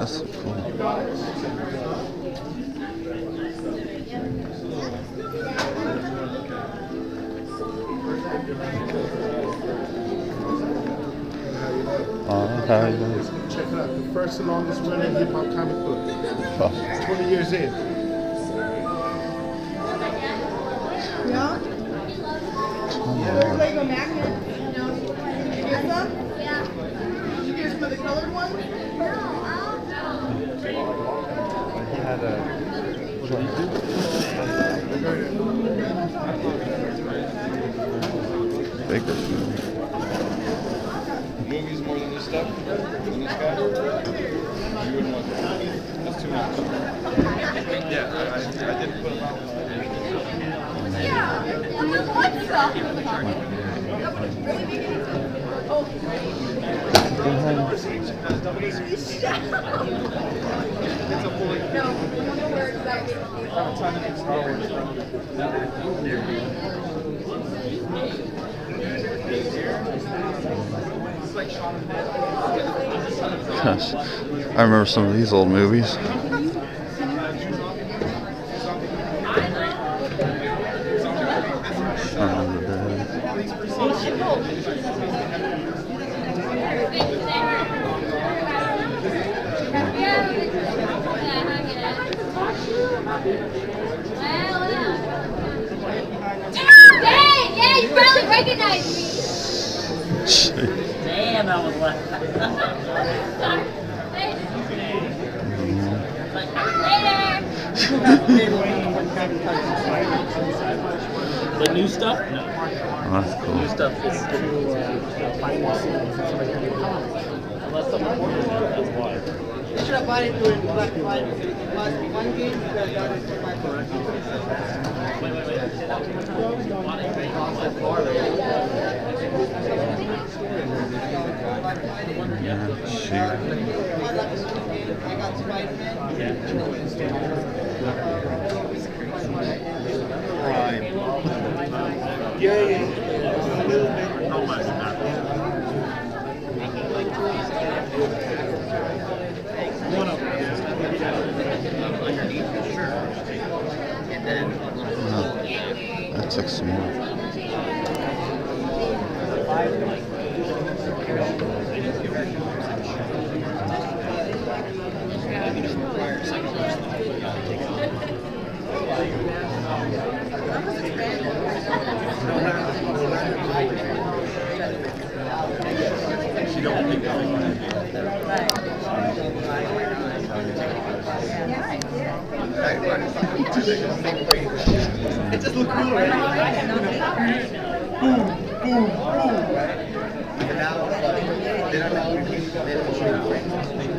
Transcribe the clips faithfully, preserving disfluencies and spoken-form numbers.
That's so cool. Oh, how are you doing? Check it out. The first and longest running hip hop comic book. Oh. twenty years in. Yeah? There's Lego magnet. No. You get some? Yeah. You get some of the colored ones? He had a. What did he do? Baker's movie. Movies more than this stuff? Than this guy? You wouldn't want that. That's too much. Yeah, I, I, I didn't put them out. Yeah. What stuff? No, I don't know where exactly. Gosh, I remember some of these old movies. Shaun of the Dead. Dang! Yeah, you probably recognize me. Damn, that was left. The new stuff? No. Oh, that's cool. New stuff is through uh, behind the scenes. Unless someone orders it, that's why. You should have bought it during Black Friday. Last one game, you could have got it for five dollars. Wait, wait, wait. Yeah, shoot. I got Spider-Man. Prime. Yeah, yeah. A little bit. One of them. No, that took some more. It just looked cool, right? Boom, boom, boom. And now it's like, they don't have to repeat, they don't show you frames.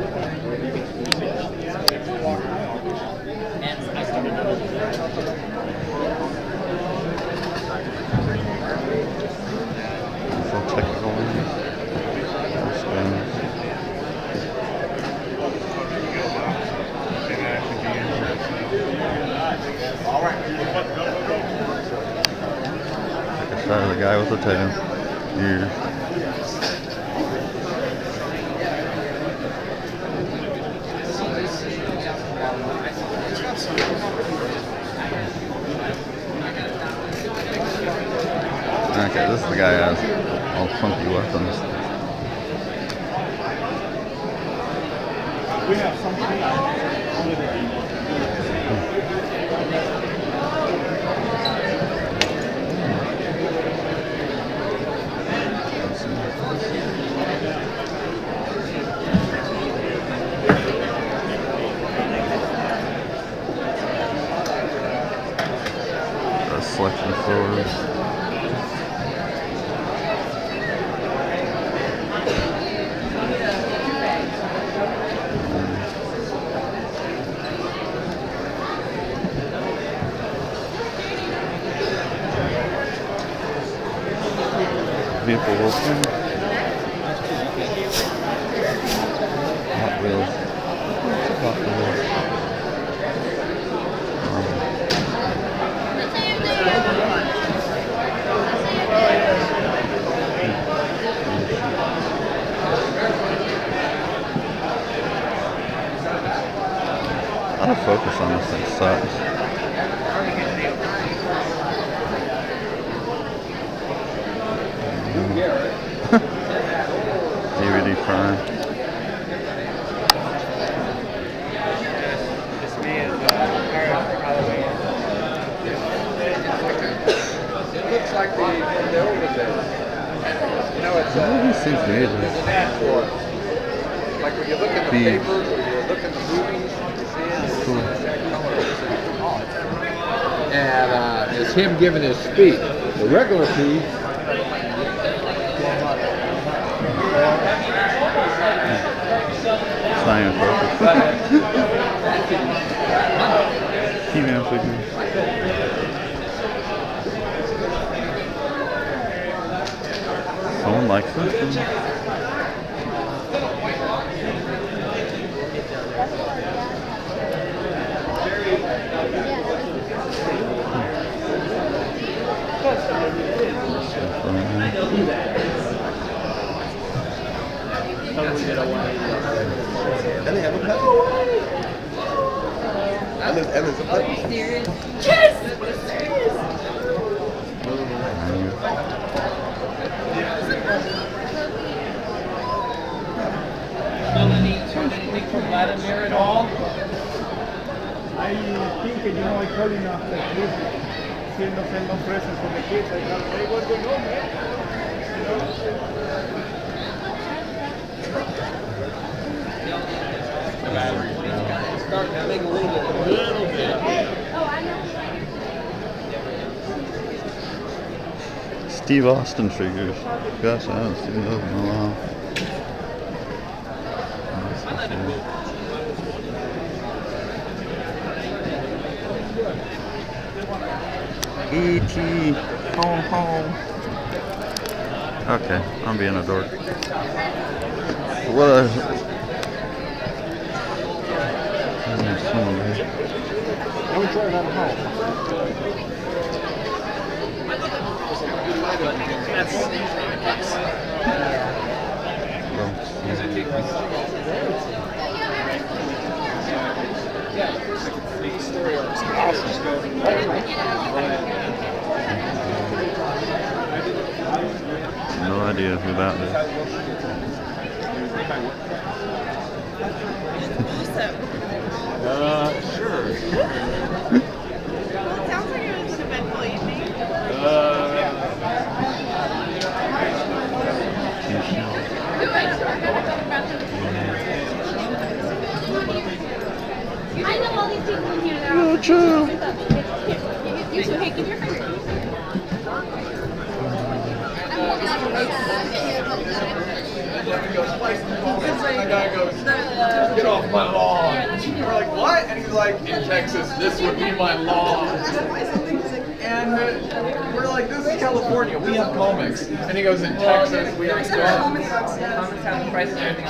Full technical one. All right. Shot of the guy with the tail. Yeah. Okay, this is the guy who has all funky weapons. We have something. Selection forward. Vehicle open. Hot Wheels. Hot Wheels. Autofocus on this thing sucks. D V D Prime. It looks like the, the older days. You know, it's uh, He seems to it's an ad for it. Like when you look at the Beef. papers or you look at the movies, you see it, it's Cool. the exact color. It's oh, it's And uh, it's him giving his speech. The regular piece. It's not even focused. He-Man figures. Someone likes this. And they have a pet. And there's, and there's a pet. Yes! Anything from Vladimir at all? I think, you know, I called him after Christmas. Still no send no presents for the kids. I thought, hey, what's going on, man? You know? Starting to make a little bit, a little bit. Steve Austin figures. Gosh, I haven't seen those in a while. E T home home. Okay, I'm being a dork. What a I would try it out of home. No idea who that is. Uh, sure. Well, it sounds like it was an eventful evening. I know all these people in here. They're all Oh, true. You're so hey, give your finger. The guy goes, get off my lawn. We're like, what? And he's like, in Texas, this would be my lawn. And uh, we're like, this is California, we have comics. And he goes, in Texas, we have stuff. Comics have the price and everything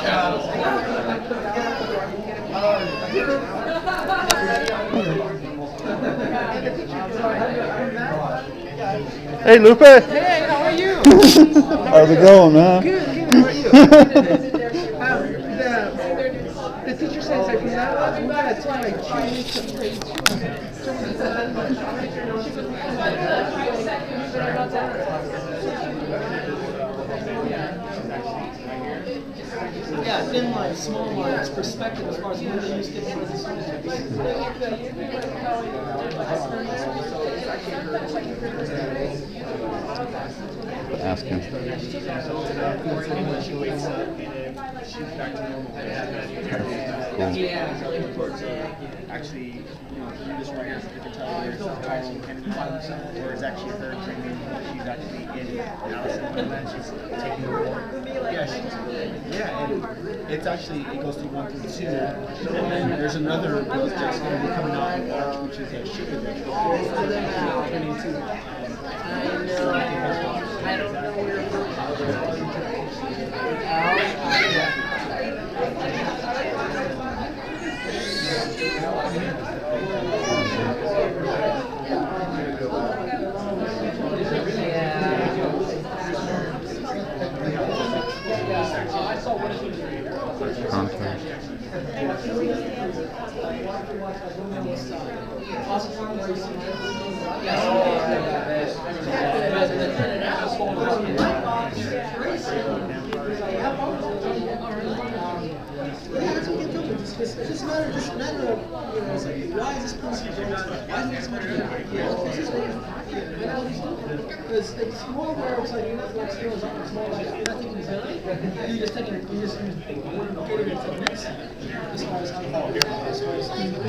Hey, Lupe. Hey, how are you? How's it going, man? Good, good, how are you? um, the, the teacher says if you're not allowed to buy, it's like Chinese Yeah, thin lines, small lines, perspective as far as when they use different Ask him. Actually, you know, this writer, you can tell there's Tyrone Kennedy, where it's actually her training. She's actually in Alice in Wonderland. She's taking the role. Yeah, she's, yeah, and it's actually, it goes through one through two. And then there's another book that's going to be coming out in March, which is a Sugar Day. twenty-two. I know. I don't know where Contrast. Yeah, that's what we told me. It's just, it's just a matter, just a matter of, you know, it's like, why is this person doing this? Why is this person doing it? You know, it's just like, you know, it's, it's more where it's like, you're not like skills, it's more like, you're not thinking, you're just thinking, you're just, you're getting it to the next step. As far as how to follow, as far as